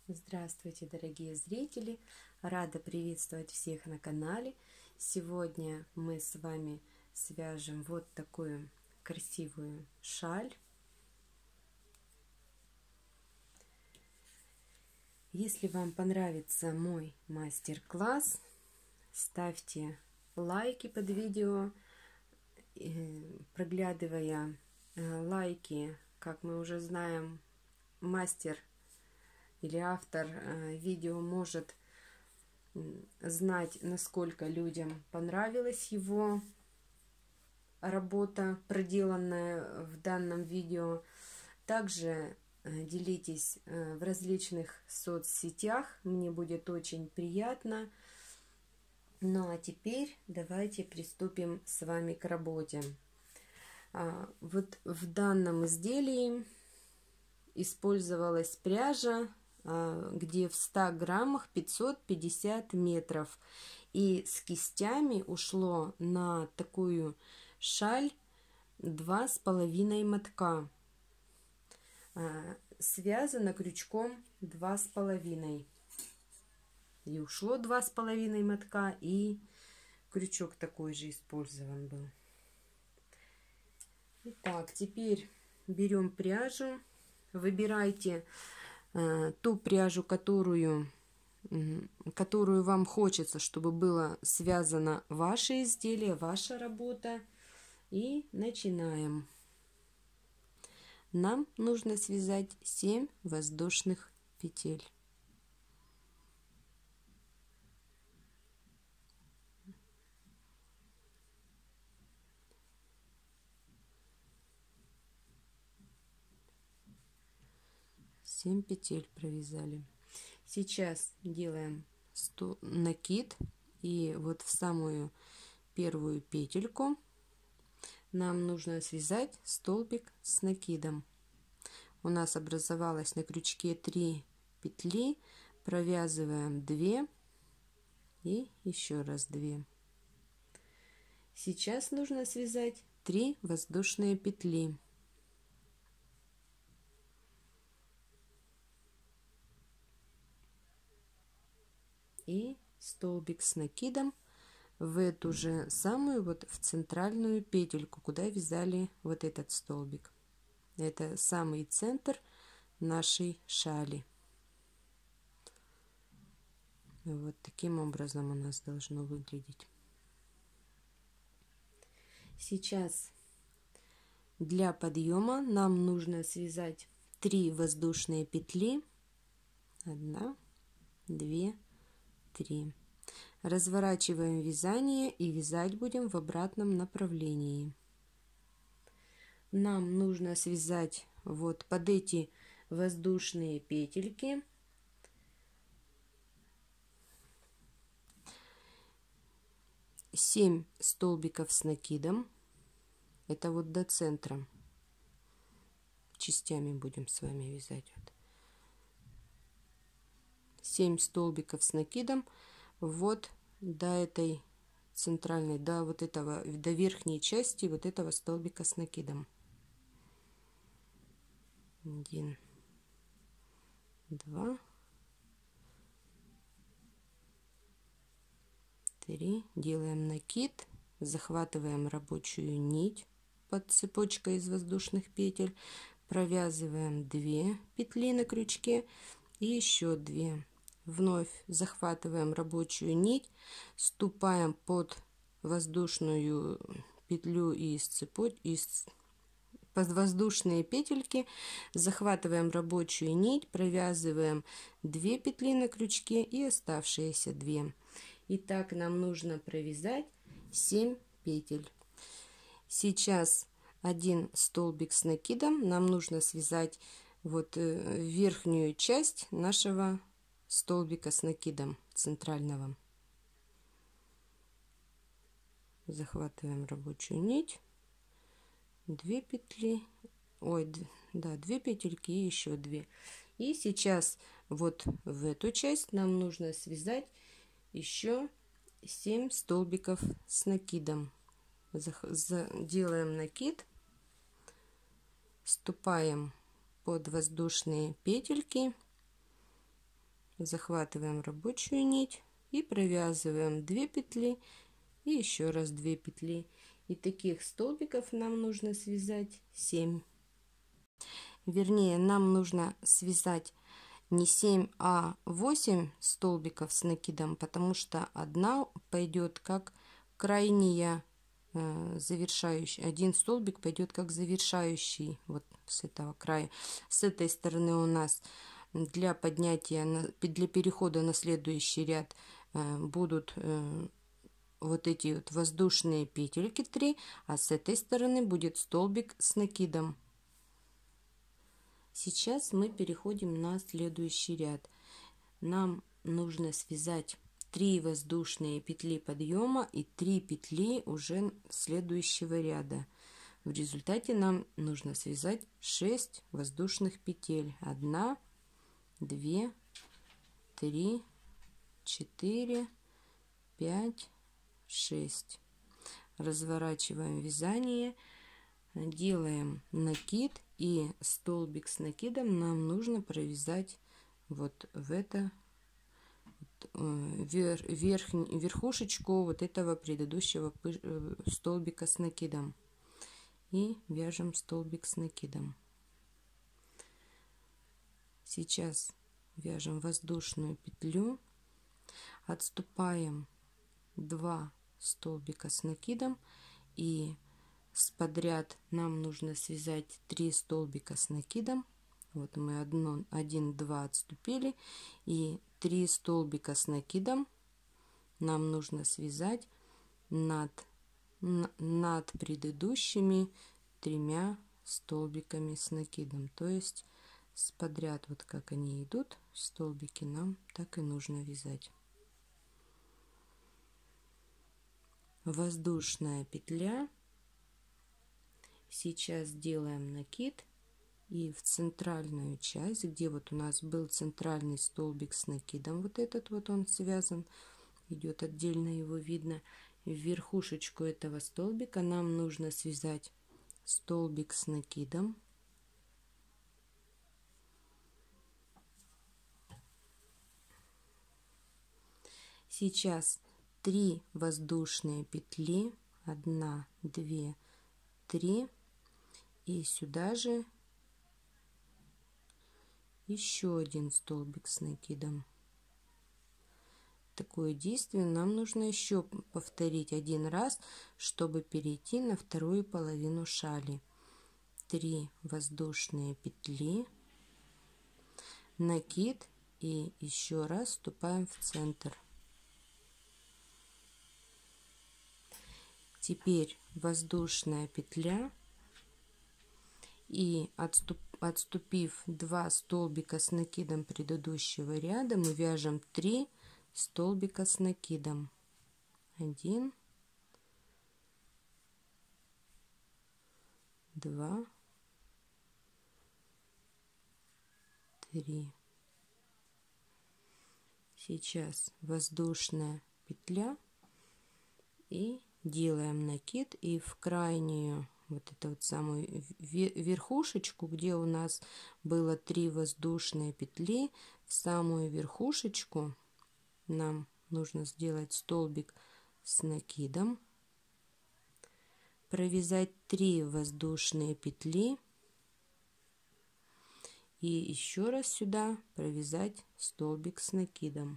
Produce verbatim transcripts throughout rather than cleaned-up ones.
Здравствуйте, дорогие зрители! Рада приветствовать всех на канале. Сегодня мы с вами свяжем вот такую красивую шаль. Если вам понравится мой мастер-класс, ставьте лайки под видео. Проглядывая лайки, как мы уже знаем, мастер или автор видео может знать, насколько людям понравилась его работа, проделанная в данном видео. Также делитесь в различных соцсетях, мне будет очень приятно. Ну а теперь давайте приступим с вами к работе. Вот в данном изделии использовалась пряжа, где в ста граммах пятьсот пятьдесят метров. И с кистями ушло на такую шаль два с половиной мотка. Связано крючком два с половиной. И ушло два с половиной мотка, и крючок такой же использован был. Итак, теперь берем пряжу. Выбирайте э, ту пряжу, которую, э, которую вам хочется, чтобы было связано ваше изделие, ваша работа. И начинаем. Нам нужно связать семь воздушных петель. семь петель провязали. Сейчас делаем накид, и вот в самую первую петельку нам нужно связать столбик с накидом. У нас образовалось на крючке три петли, провязываем две и еще раз две. Сейчас нужно связать три воздушные петли. И столбик с накидом в эту же самую, вот в центральную петельку, куда вязали вот этот столбик. Это самый центр нашей шали. Вот таким образом у нас должно выглядеть. Сейчас для подъема нам нужно связать три воздушные петли. Одна, две, три. Разворачиваем вязание и вязать будем в обратном направлении. Нам нужно связать вот под эти воздушные петельки семь столбиков с накидом. Это вот до центра. Частями будем с вами вязать. Вот. семь столбиков с накидом вот до этой центральной, до вот этого, до верхней части вот этого столбика с накидом. Один, два, три. Делаем накид, захватываем рабочую нить под цепочкой из воздушных петель, провязываем две петли на крючке и еще две. Вновь захватываем рабочую нить, ступаем под воздушную петлю из цепочки, из под воздушные петельки, захватываем рабочую нить, провязываем две петли на крючке и оставшиеся две. Итак, нам нужно провязать семь петель. Сейчас один столбик с накидом нам нужно связать вот верхнюю часть нашего столбика с накидом центрального. Захватываем рабочую нить, две петли, ой, да, две петельки и еще две. И сейчас вот в эту часть нам нужно связать еще семь столбиков с накидом. Делаем накид, ступаем под воздушные петельки захватываем рабочую нить и провязываем две петли и еще раз две петли. И таких столбиков нам нужно связать семь. Вернее, нам нужно связать не семь, а восемь столбиков с накидом, потому что одна пойдет как крайняя э, завершающий, один столбик пойдет как завершающий вот с этого края. С этой стороны у нас для поднятия, для перехода на следующий ряд э, будут э, вот эти вот воздушные петельки три, а с этой стороны будет столбик с накидом. Сейчас мы переходим на следующий ряд. Нам нужно связать три воздушные петли подъема и три петли уже следующего ряда. В результате нам нужно связать шесть воздушных петель. одна, две, три, четыре, пять, шесть. Разворачиваем вязание, делаем накид, и столбик с накидом нам нужно провязать вот в это вер, верх, верхушечку вот этого предыдущего столбика с накидом. И вяжем столбик с накидом. Сейчас вяжем воздушную петлю, отступаем два столбика с накидом, и с подряд нам нужно связать три столбика с накидом. Вот мы одно, один, два отступили, и три столбика с накидом нам нужно связать над, над предыдущими тремя столбиками с накидом. То есть с подряд, вот как они идут, столбики, нам так и нужно вязать. Воздушная петля. Сейчас делаем накид, и в центральную часть, где вот у нас был центральный столбик с накидом, вот этот вот он связан, идет отдельно, его видно, в верхушечку этого столбика нам нужно связать столбик с накидом. Сейчас три воздушные петли, одна, две, три, и сюда же еще один столбик с накидом. Такое действие нам нужно еще повторить один раз, чтобы перейти на вторую половину шали. три воздушные петли, накид, и еще раз вступаем в центр. Теперь воздушная петля, и отступ, отступив два столбика с накидом предыдущего ряда, мы вяжем три столбика с накидом. один, два, три. Сейчас воздушная петля, и делаем накид, и в крайнюю вот эту вот самую верхушечку, где у нас было три воздушные петли, в самую верхушечку нам нужно сделать столбик с накидом, провязать три воздушные петли и еще раз сюда провязать столбик с накидом.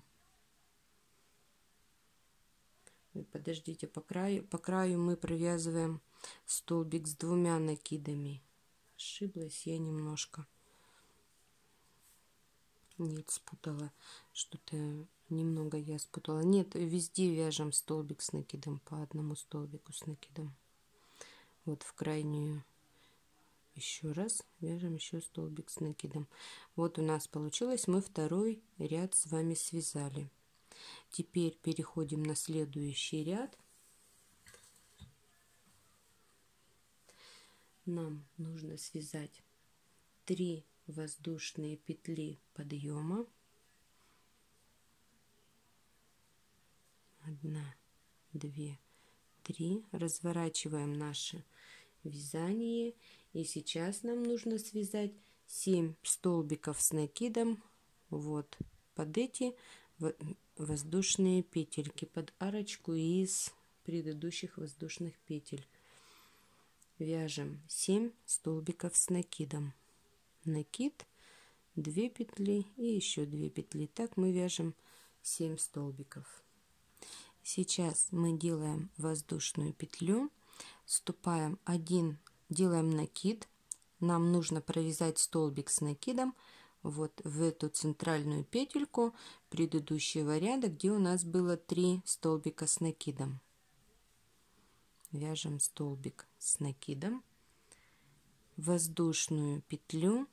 Подождите, по краю, по краю мы провязываем столбик с двумя накидами. Ошиблась я немножко. Нет, спутала. Что-то немного я спутала. Нет, везде вяжем столбик с накидом, по одному столбику с накидом. Вот в крайнюю еще раз вяжем еще столбик с накидом. Вот у нас получилось, мы второй ряд с вами связали. Теперь переходим на следующий ряд. Нам нужно связать три воздушные петли подъема. одна, две, три. Разворачиваем наше вязание. И сейчас нам нужно связать семь столбиков с накидом. Вот под эти воздушные петельки, под арочку из предыдущих воздушных петель. Вяжем семь столбиков с накидом. Накид, две петли и еще две петли. Так мы вяжем семь столбиков. Сейчас мы делаем воздушную петлю, вступаем один, делаем накид. Нам нужно провязать столбик с накидом вот в эту центральную петельку предыдущего ряда, где у нас было три столбика с накидом. Вяжем столбик с накидом, воздушную петлю,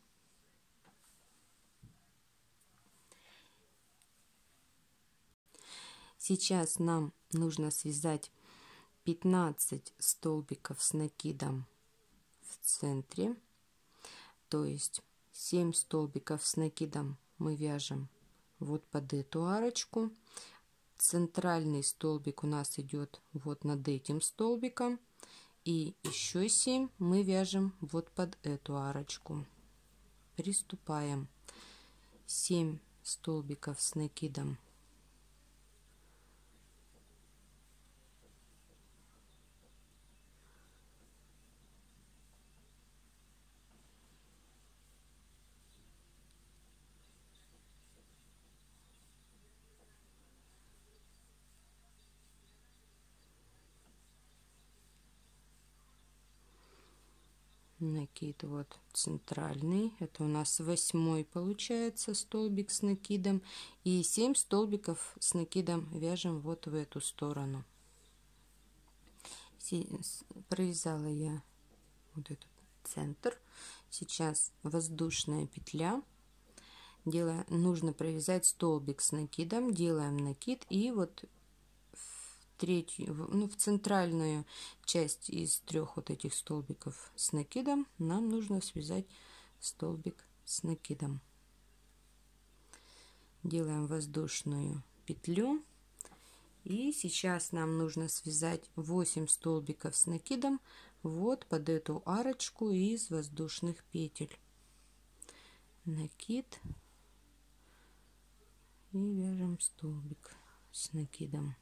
сейчас нам нужно связать пятнадцать столбиков с накидом в центре, то есть семь столбиков с накидом мы вяжем вот под эту арочку. Центральный столбик у нас идет вот над этим столбиком, и еще семь мы вяжем вот под эту арочку. Приступаем. семь столбиков с накидом. Накид вот центральный, это у нас восьмой получается столбик с накидом, и семь столбиков с накидом вяжем вот в эту сторону. Провязала я вот этот центр. Сейчас воздушная петля, делаем, нужно провязать столбик с накидом, делаем накид, и вот третью, ну, в центральную часть из трех вот этих столбиков с накидом нам нужно связать столбик с накидом. Делаем воздушную петлю, и сейчас нам нужно связать восемь столбиков с накидом вот под эту арочку из воздушных петель. Накид, и вяжем столбик с накидом.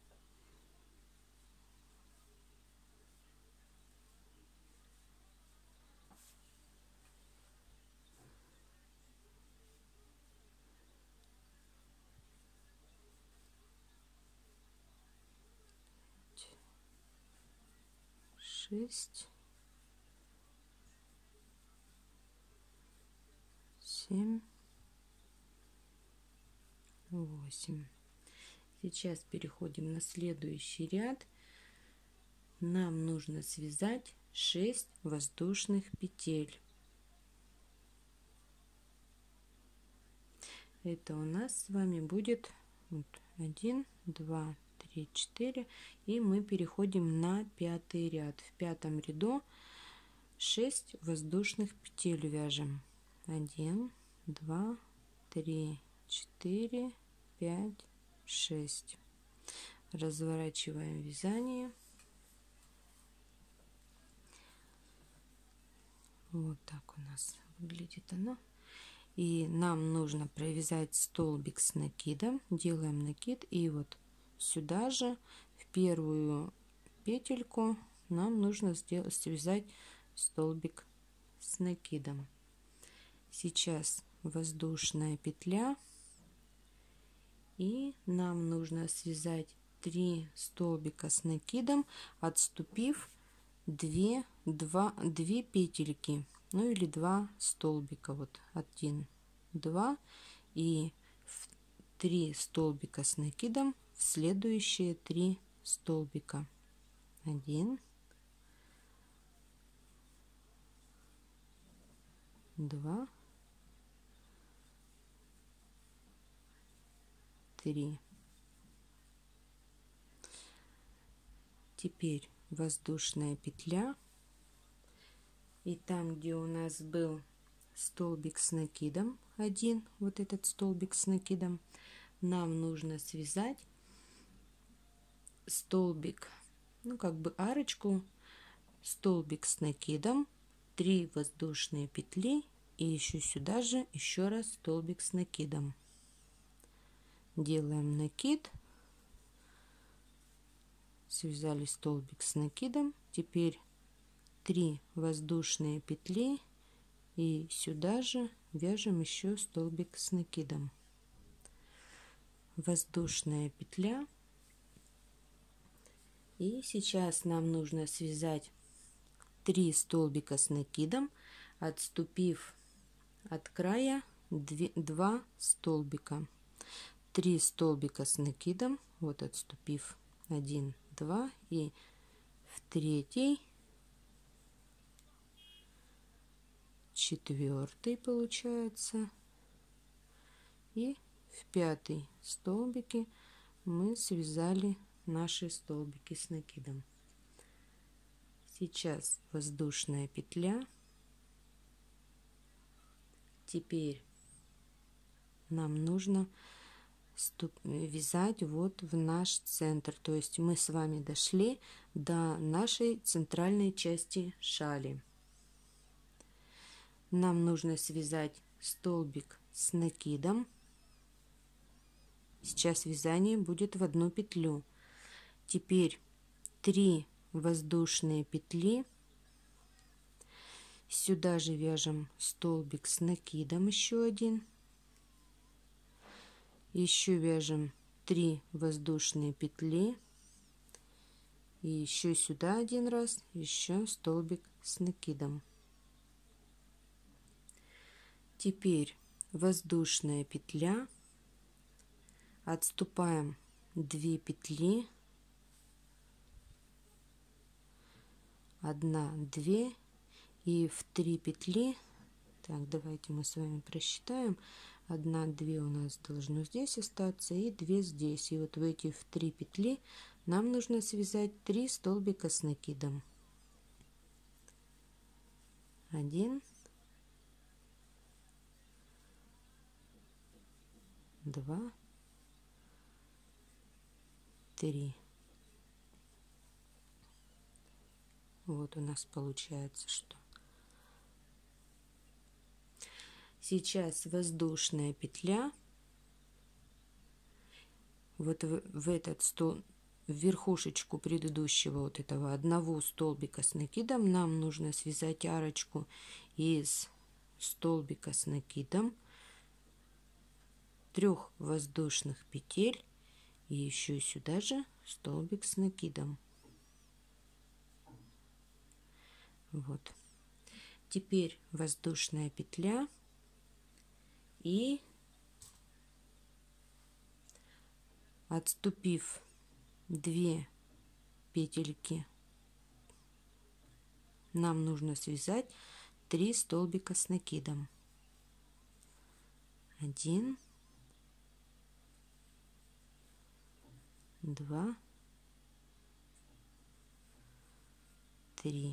шесть, семь, восемь. Сейчас переходим на следующий ряд. Нам нужно связать шесть воздушных петель. Это у нас с вами будет вот один, два, три, четыре, и мы переходим на пятый ряд. В пятом ряду шесть воздушных петель вяжем. один, два, три, четыре, пять, шесть. Разворачиваем вязание. Вот так у нас выглядит оно. И нам нужно провязать столбик с накидом. Делаем накид, и вот сюда же в первую петельку нам нужно сделать, связать столбик с накидом. Сейчас воздушная петля, и нам нужно связать три столбика с накидом, отступив две, два, две петельки, ну или два столбика, вот один, два, и три столбика с накидом в следующие три столбика. Один, два, три. Теперь воздушная петля, и там, где у нас был столбик с накидом, один, вот этот столбик с накидом, нам нужно связать столбик, ну как бы арочку, столбик с накидом, три воздушные петли, и еще сюда же еще раз столбик с накидом. делаем накид, связали столбик с накидом, теперь три воздушные петли и сюда же вяжем еще столбик с накидом. Воздушная петля, и сейчас нам нужно связать три столбика с накидом, отступив от края два столбика. три столбика с накидом, вот отступив один, два, и в третий, четвертый получается, и в пятый столбике мы связали наши столбики с накидом. Сейчас воздушная петля. Теперь нам нужно вязать вот в наш центр, то есть мы с вами дошли до нашей центральной части шали. Нам нужно связать столбик с накидом. Сейчас вязание будет в одну петлю. Теперь три воздушные петли, сюда же вяжем столбик с накидом, еще один, еще вяжем три воздушные петли и еще сюда один раз, еще столбик с накидом. Теперь воздушная петля, отступаем две петли, одна, две, и в три петли, так, давайте мы с вами просчитаем, одна, две у нас должно здесь остаться и две здесь, и вот в эти в три петли нам нужно связать три столбика с накидом. Один, два, три. Вот у нас получается, что сейчас воздушная петля, вот в, в этот стол, в верхушечку предыдущего вот этого одного столбика с накидом нам нужно связать арочку из столбика с накидом, трех воздушных петель и еще сюда же столбик с накидом. Вот. Теперь воздушная петля и, отступив две петельки, нам нужно связать три столбика с накидом. Один, два, три.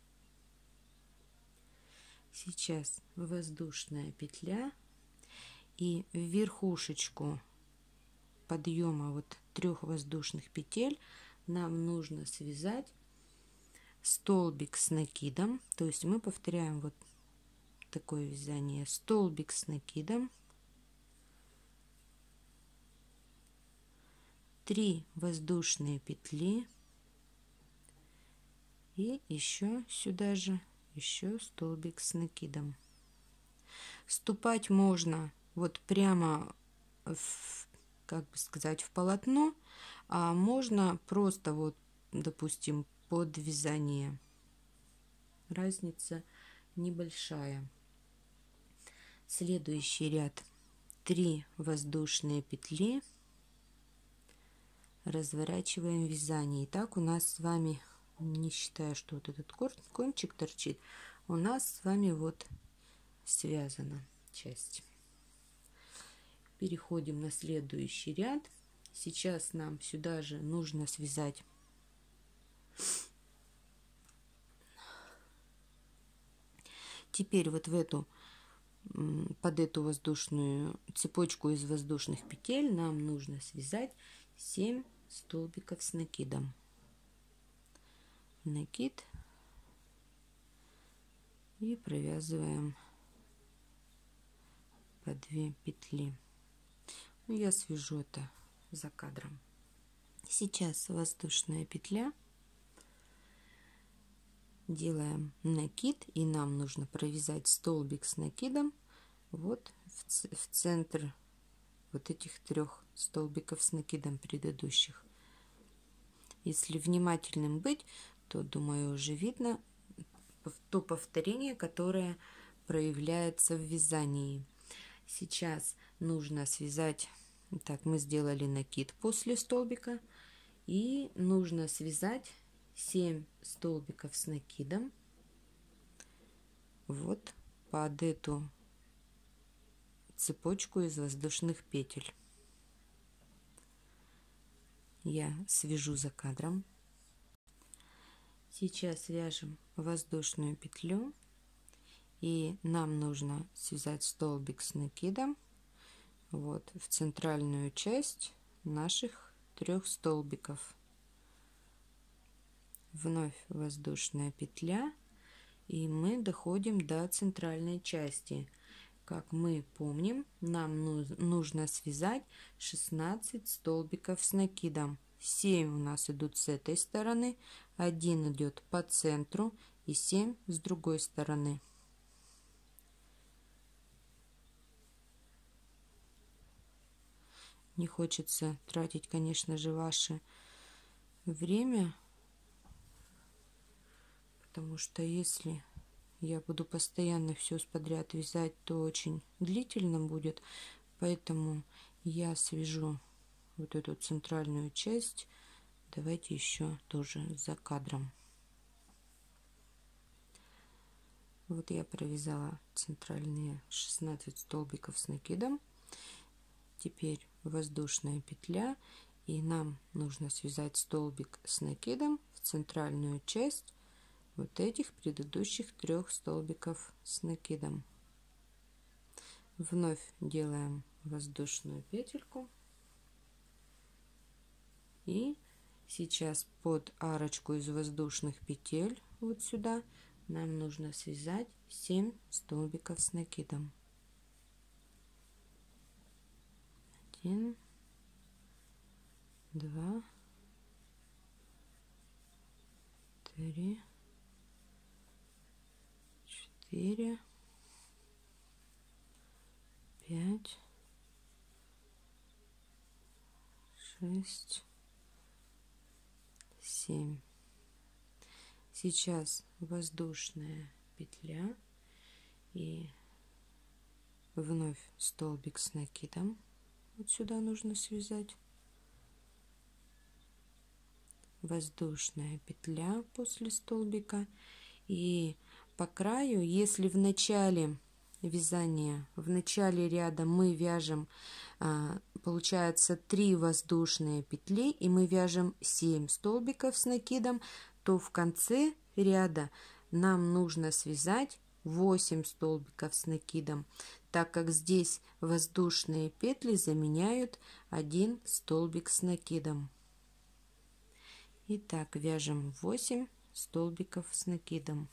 Сейчас воздушная петля, и в верхушечку подъема вот трех воздушных петель нам нужно связать столбик с накидом, то есть мы повторяем вот такое вязание: столбик с накидом, три воздушные петли и еще сюда же еще столбик с накидом. Ступать можно вот прямо в, как бы сказать, в полотно, а можно просто вот, допустим, под вязание. Разница небольшая. Следующий ряд: три воздушные петли, разворачиваем вязание. И так у нас с вами, не считая, что вот этот кончик торчит, у нас с вами вот связана часть. Переходим на следующий ряд. Сейчас нам сюда же нужно связать теперь вот в эту, под эту воздушную цепочку из воздушных петель нам нужно связать семь столбиков с накидом. Накид и провязываем по две петли. я свяжу это за кадром. Сейчас воздушная петля, делаем накид, и нам нужно провязать столбик с накидом вот в, в центр вот этих трех столбиков с накидом предыдущих. Если внимательным быть, то, думаю, уже видно то повторение, которое проявляется в вязании. Сейчас нужно связать, так, мы сделали накид после столбика, и нужно связать семь столбиков с накидом вот под эту цепочку из воздушных петель. Я свяжу за кадром. Сейчас вяжем воздушную петлю, и нам нужно связать столбик с накидом вот в центральную часть наших трех столбиков. Вновь воздушная петля, и мы доходим до центральной части. Как мы помним, нам нужно связать шестнадцать столбиков с накидом. семь у нас идут с этой стороны, один идет по центру и семь с другой стороны. Не хочется тратить, конечно же, ваше время, потому что если я буду постоянно все подряд вязать, то очень длительно будет. Поэтому я свяжу вот эту центральную часть. Давайте еще тоже за кадром. Вот я провязала центральные шестнадцать столбиков с накидом. Теперь воздушная петля, и нам нужно связать столбик с накидом в центральную часть вот этих предыдущих трех столбиков с накидом. Вновь делаем воздушную петельку, и сейчас под арочку из воздушных петель вот сюда нам нужно связать семь столбиков с накидом. Один, два, три, четыре, пять, шесть, семь. Сейчас воздушная петля, и вновь столбик с накидом вот сюда нужно связать. Воздушная петля после столбика, и по краю, если в начале вязания, в начале ряда мы вяжем, получается, три воздушные петли, и мы вяжем семь столбиков с накидом, то в конце ряда нам нужно связать восемь столбиков с накидом, так как здесь воздушные петли заменяют один столбик с накидом. Итак, вяжем восемь столбиков с накидом.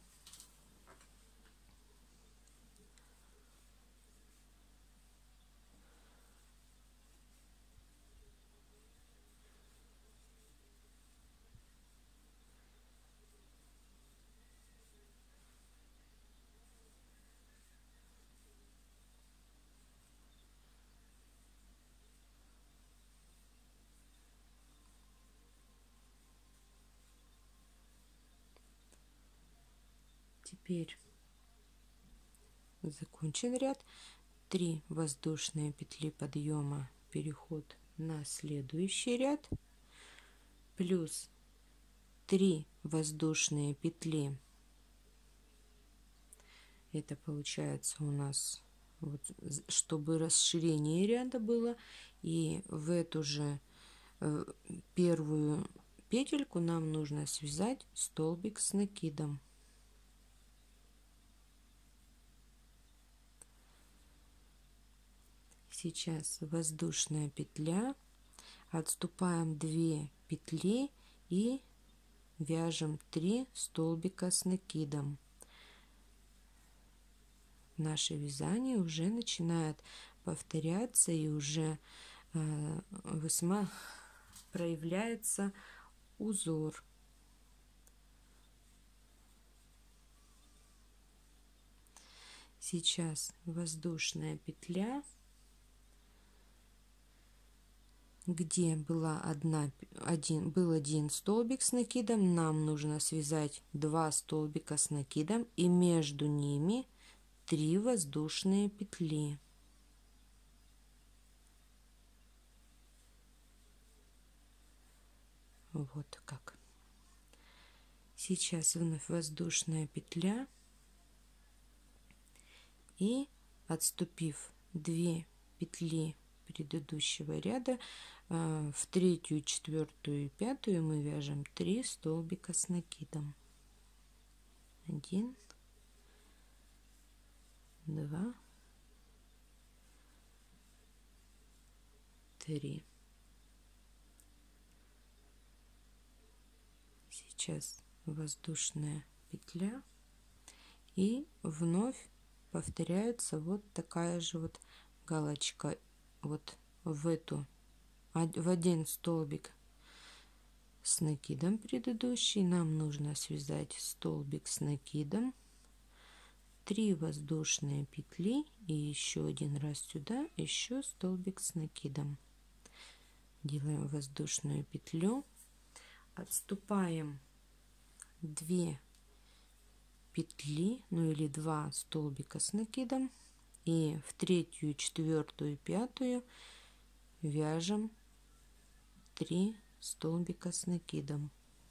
Теперь закончен ряд. три воздушные петли подъема, переход на следующий ряд, плюс три воздушные петли. Это получается у нас, вот, чтобы расширение ряда было, и в эту же э, первую петельку нам нужно связать столбик с накидом. Сейчас воздушная петля, отступаем две петли и вяжем три столбика с накидом. Наше вязание уже начинает повторяться, и уже э, весьма проявляется узор. Сейчас воздушная петля, где была одна, один, был один столбик с накидом, нам нужно связать два столбика с накидом и между ними три воздушные петли. Вот как. Сейчас вновь воздушная петля, и отступив две петли предыдущего ряда, в третью, четвертую и пятую мы вяжем три столбика с накидом. Один, два, три. Сейчас воздушная петля, и вновь повторяется вот такая же вот галочка вот в эту, в один столбик с накидом предыдущий нам нужно связать столбик с накидом, три воздушные петли и еще один раз сюда еще столбик с накидом. Делаем воздушную петлю, отступаем две петли, ну или два столбика с накидом, и в третью, четвертую, пятую вяжем три столбика с накидом.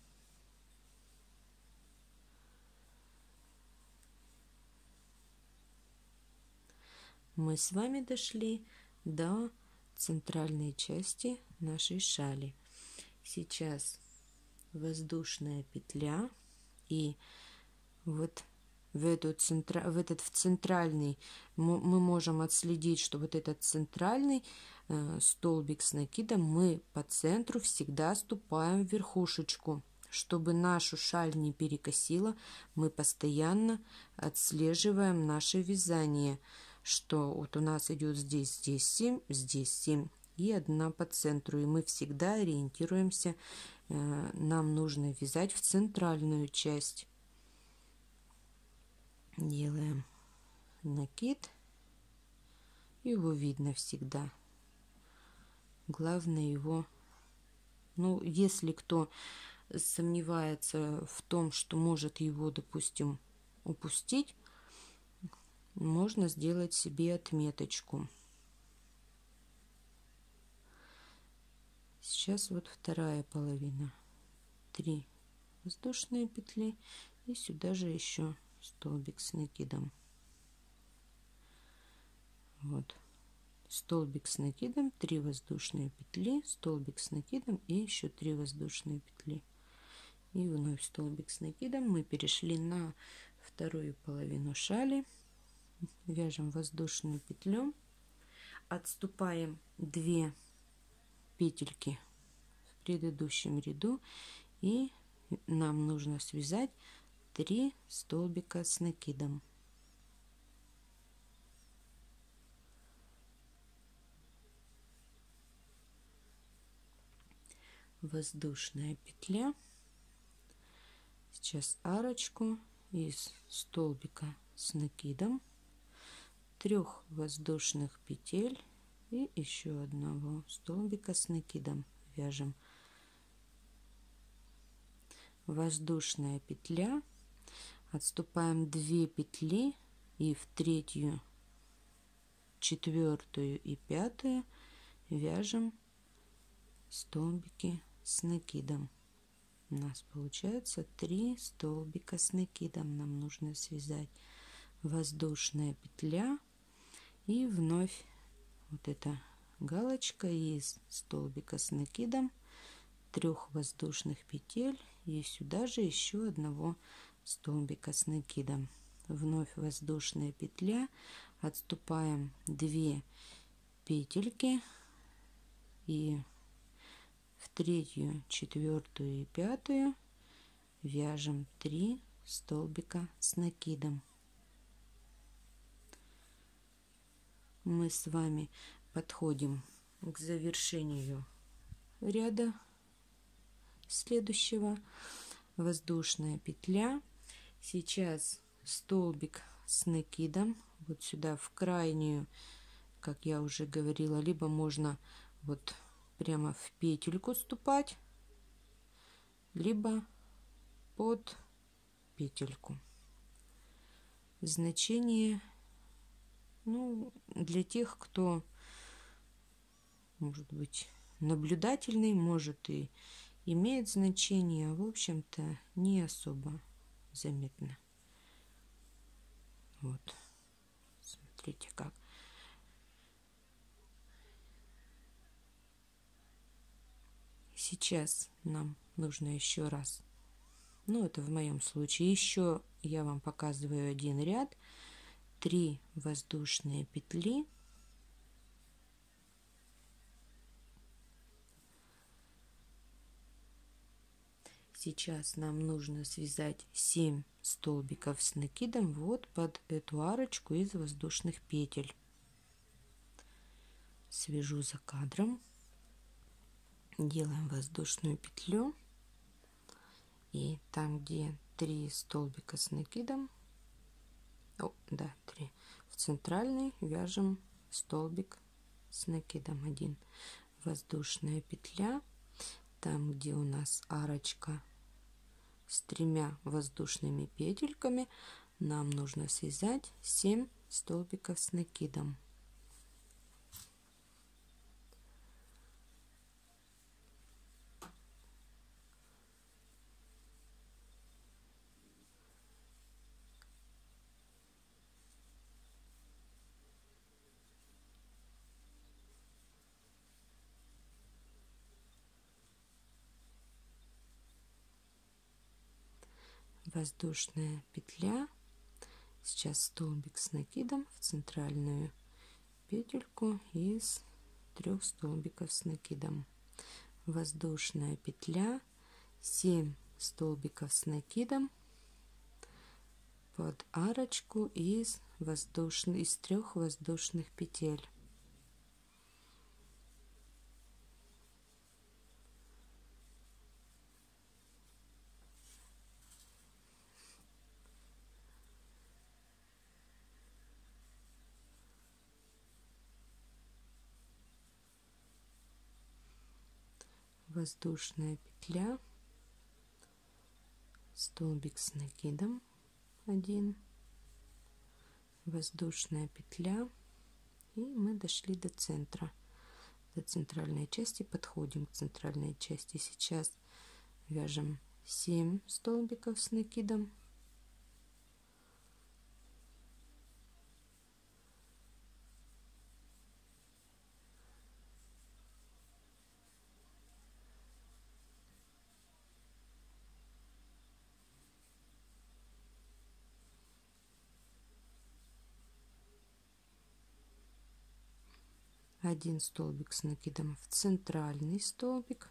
Мы с вами дошли до центральной части нашей шали. Сейчас воздушная петля, и вот в, эту центра, в этот в центральный мы можем отследить, что вот этот центральный э, столбик с накидом мы по центру всегда ступаем в верхушечку. Чтобы нашу шаль не перекосило, мы постоянно отслеживаем наше вязание, что вот у нас идет здесь, здесь семь, здесь семь и одна по центру, и мы всегда ориентируемся, э, нам нужно вязать в центральную часть. Делаем накид, его видно всегда, главное его, ну если кто сомневается в том, что может его, допустим, упустить, можно сделать себе отметочку. Сейчас вот вторая половина, три воздушные петли и сюда же еще столбик с накидом. Вот столбик с накидом, три воздушные петли, столбик с накидом и еще три воздушные петли, и вновь столбик с накидом. Мы перешли на вторую половину шали, вяжем воздушную петлю, отступаем две петельки в предыдущем ряду, и нам нужно связать три столбика с накидом. Воздушная петля, сейчас арочку из столбика с накидом, трех воздушных петель и еще одного столбика с накидом вяжем. Воздушная петля, отступаем две петли и в третью, четвертую и пятую вяжем столбики с накидом. У нас получается три столбика с накидом, нам нужно связать. Воздушная петля, и вновь вот эта галочка из столбика с накидом, трех воздушных петель и сюда же еще одного столбика с накидом. Вновь воздушная петля, отступаем две петельки и в третью, четвертую и пятую вяжем три столбика с накидом. мы с вами подходим к завершению ряда следующего. Воздушная петля. Сейчас столбик с накидом вот сюда в крайнюю, как я уже говорила, либо можно вот прямо в петельку ступать, либо под петельку. Значение, ну, для тех, кто, может быть, наблюдательный, может и имеет значение, в общем-то, не особо заметно. Вот, смотрите как. Сейчас нам нужно еще раз, ну это в моем случае, еще я вам показываю один ряд, три воздушные петли, сейчас нам нужно связать семь столбиков с накидом вот под эту арочку из воздушных петель. Свяжу за кадром, делаем воздушную петлю, и там, где три столбика с накидом, о, да, три, в центральный вяжем столбик с накидом один, воздушная петля, там, где у нас арочка с тремя воздушными петельками, нам нужно связать семь столбиков с накидом. Воздушная петля, сейчас столбик с накидом в центральную петельку из трех столбиков с накидом, воздушная петля, семь столбиков с накидом под арочку из воздушных, из трех воздушных петель. Воздушная петля, столбик с накидом один, воздушная петля, и мы дошли до центра, до центральной части, подходим к центральной части. Сейчас вяжем семь столбиков с накидом, один столбик с накидом в центральный столбик,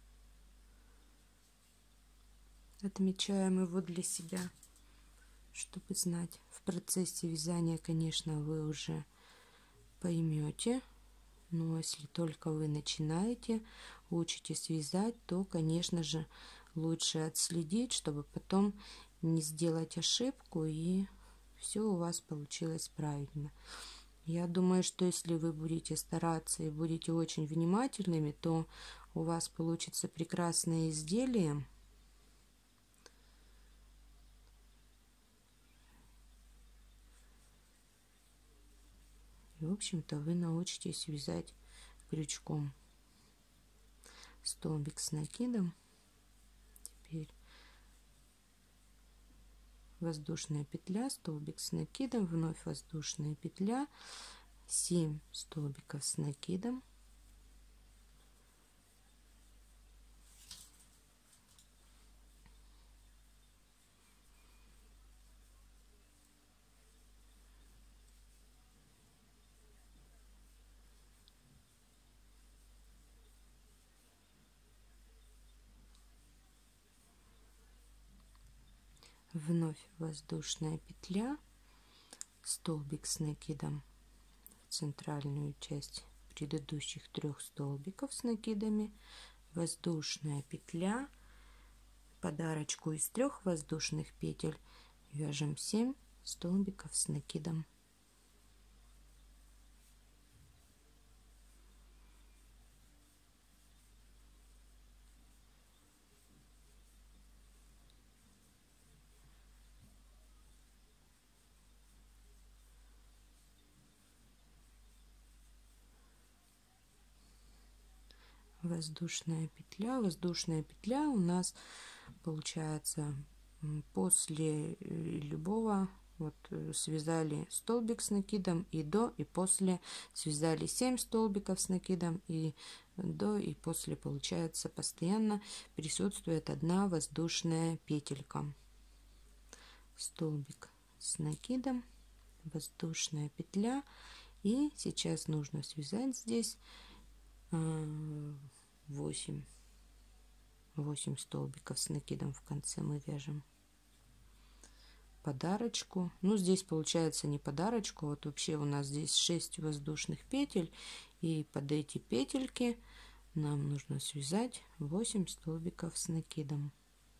отмечаем его для себя, чтобы знать. В процессе вязания, конечно, вы уже поймете, но если только вы начинаете, учитесь вязать, то, конечно же, лучше отследить, чтобы потом не сделать ошибку и все у вас получилось правильно. Я думаю, что если вы будете стараться и будете очень внимательными, то у вас получится прекрасное изделие. И, в общем-то, вы научитесь вязать крючком. Столбик с накидом. Теперь воздушная петля, столбик с накидом, вновь воздушная петля, семь столбиков с накидом, вновь воздушная петля, столбик с накидом центральную часть предыдущих трех столбиков с накидами, воздушная петля, подарочку из трех воздушных петель вяжем семь столбиков с накидом. Воздушная петля, воздушная петля у нас получается после любого, вот связали столбик с накидом и до, и после связали семь столбиков с накидом и до, и после, получается, постоянно присутствует одна воздушная петелька. Столбик с накидом, воздушная петля, и сейчас нужно связать здесь восемь восемь столбиков с накидом. В конце мы вяжем подарочку. Ну, здесь получается не подарочку, вот вообще у нас здесь шесть воздушных петель, и под эти петельки нам нужно связать восемь столбиков с накидом.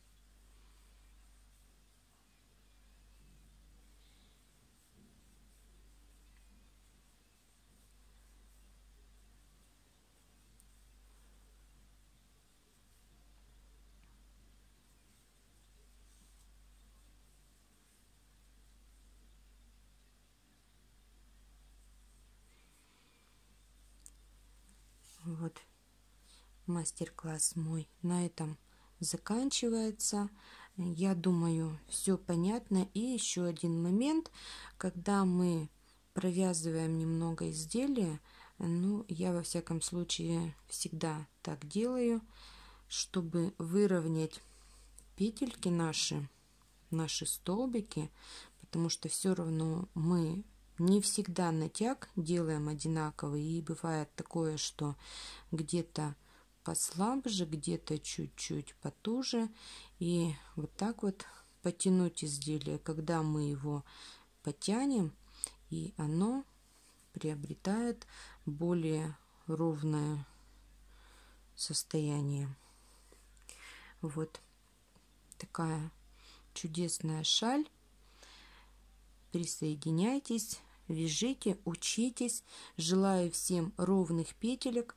Вот мастер-класс мой на этом заканчивается. Я думаю, все понятно. И еще один момент, когда мы провязываем немного изделия, ну, я во всяком случае всегда так делаю, чтобы выровнять петельки наши, наши столбики, потому что все равно мы не всегда натяг делаем одинаковый, и бывает такое, что где-то послабже, где-то чуть-чуть потуже, и вот так вот потянуть изделие, когда мы его потянем, и оно приобретает более ровное состояние. Вот такая чудесная шаль. Присоединяйтесь, вяжите, учитесь. Желаю всем ровных петелек,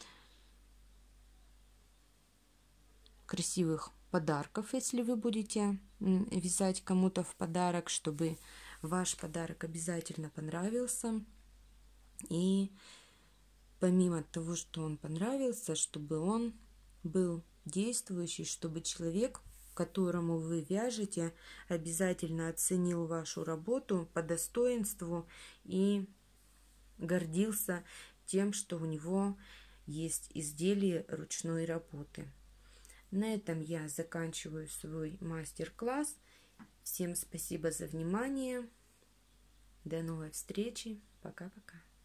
красивых подарков, если вы будете вязать кому-то в подарок, чтобы ваш подарок обязательно понравился. И помимо того, что он понравился, чтобы он был действующий, чтобы человек, которому вы вяжете, обязательно оценил вашу работу по достоинству и гордился тем, что у него есть изделие ручной работы. На этом я заканчиваю свой мастер-класс. Всем спасибо за внимание. До новой встречи. Пока-пока.